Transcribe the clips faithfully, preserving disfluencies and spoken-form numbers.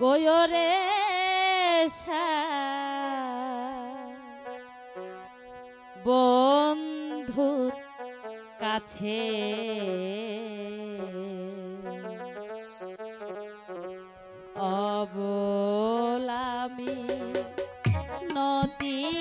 কয়রে বন্ধুর কাছে অবলামি নদী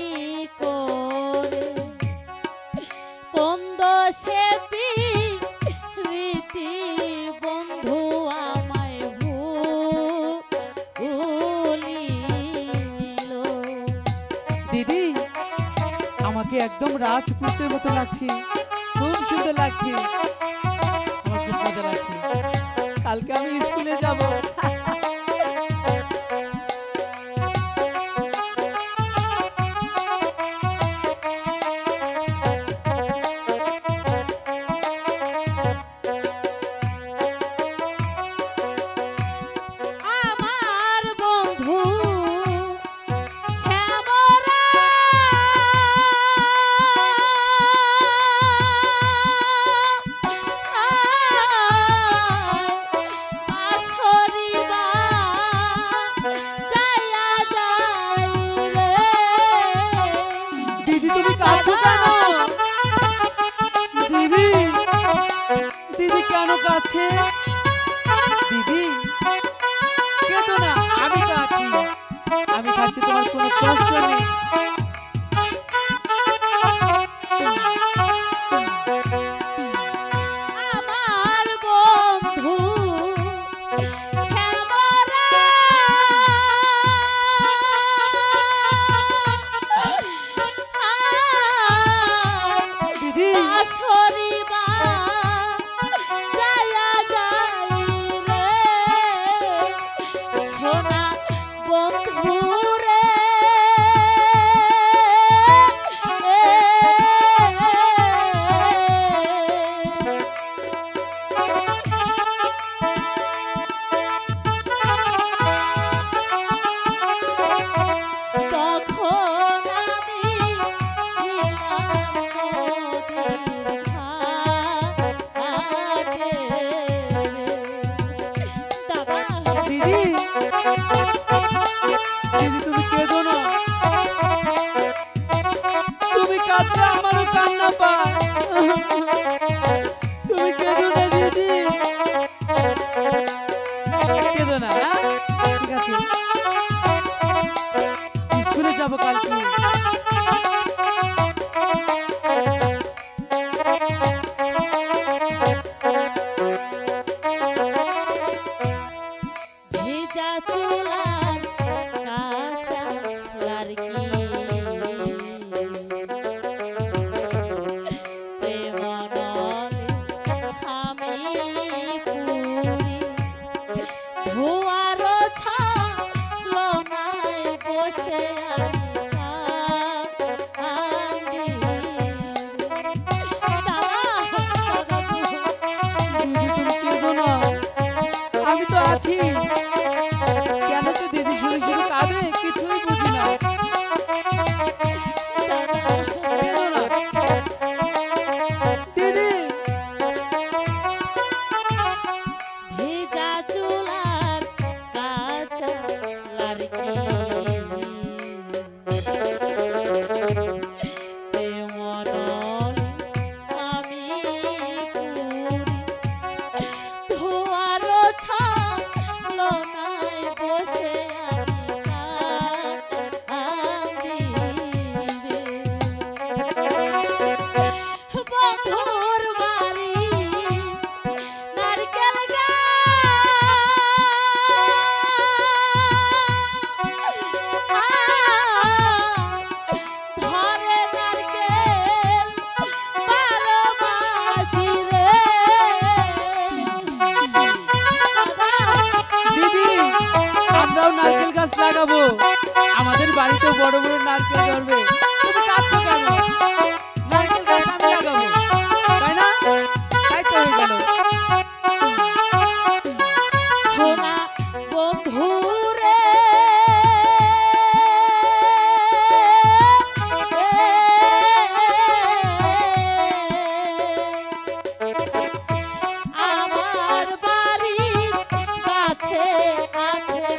করে কোন দোষে রীতি বন্ধু আমায় ভুলিল। দিদি আমাকে একদম রাজপুত্রের মতো লাগছে, খুব সুন্দর লাগছে, আমার খুব মজা লাগছে। কালকে আমি স্কুলে যাব। দিদি কেন কাছে? দিদি কেঁদো না, আমি তো আছি, আমি থাকতে তোমার কোনো কষ্ট নেই। তুমি কেঁদো না, তুমি কাঁদলে আমারও কান্না পায়। তুমি কেঁদো না দিদি, কেঁদো না। ঠিক আছে, স্কুলে যাবো কালকে। আমি তো আছি, কেন তো দিদি শুরু শুরু কাঁদে, কিছুই বুঝি না। দিদি ভেজা চুলার কাঁচা লাড়কি নারকেল গাছ লাগাবো, আমাদের বাড়িতে বড় বড় নারকেল ধরবে। তুমি কাঁদছো কেন? নারকেল গাছ আমি লাগাবো, তাই না? তাই তো হয়ে গেল। সোনা বন্ধুরে আমার বাড়ির কাছে আছে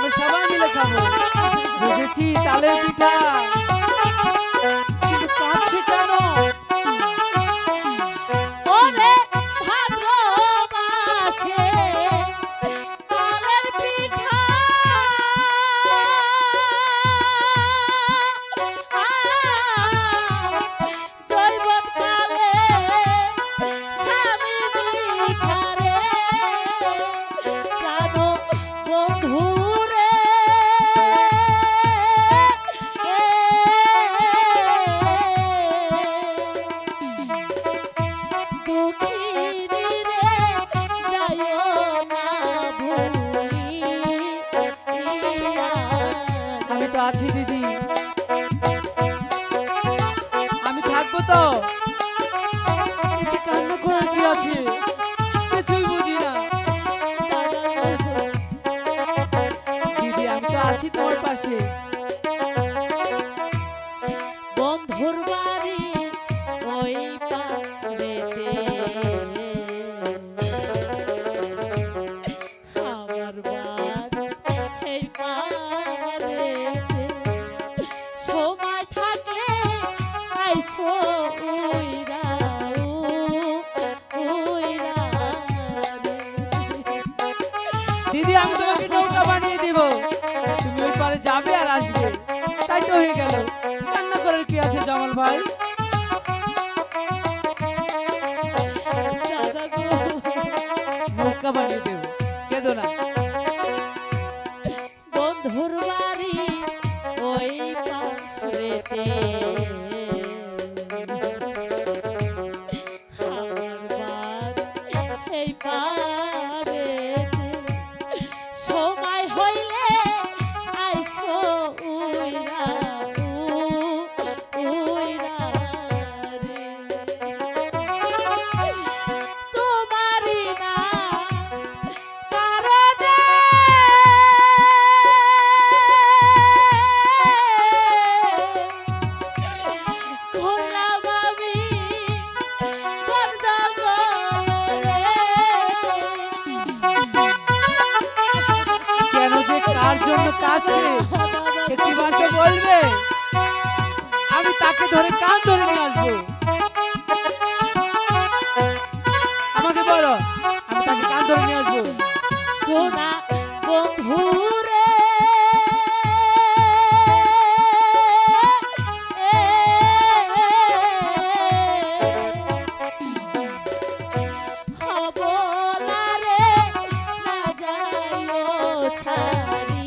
আমরা সবাই মিলে খাবো। বুঝেছি, তালের পিঠা। কিন্তু কাঁদছে কেন? ওরে ভাদ্র মাসে তালের পিঠা জৈবন কালে স্বামী মিঠারে প্রাণ বন্ধুরে আমি তো আছি দিদি, আমি থাকবো তো। একটু কান্না করার কি আছে? কিছুই বুঝি না দিদি, আমি তো আছি তোমার পাশে। বন্ধুর বাড়ি ওই পারেতে আমার বাড়ি এই পারেতে সময় থাকলে আইসো উইরা উইরা রে। দিদি, আমি তোমাকে নৌকা বানিয়ে দিব, তুমি ওই পারে যাবে আর আসবে, তাই তো হয়ে গেল। কান্না করার কি আছে জামাল ভাই? দাদা গো, নৌকা বানিয়ে দেব, কেঁদো না। বন্ধুর বাড়ি ওই পারেতে আমার বাড়ি এই পারেতে সময় হইলে আইসো উইরা উইরা রে। তোমারি না কারণে ঘুরলাম আমি বন জঙ্গলে কেন যে কার জন্য কাছে একটিবার তো বলবে, আমি তাকে ধরে কান ধরে নিয়ে আসবো। আমাকে বলো, আমি তাকে কান ধরে নিয়ে আসবো। সোনা বন্ধুরে হবলারে না যাইও ছাড়ি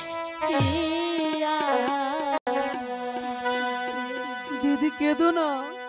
দিদি, কেঁদো না।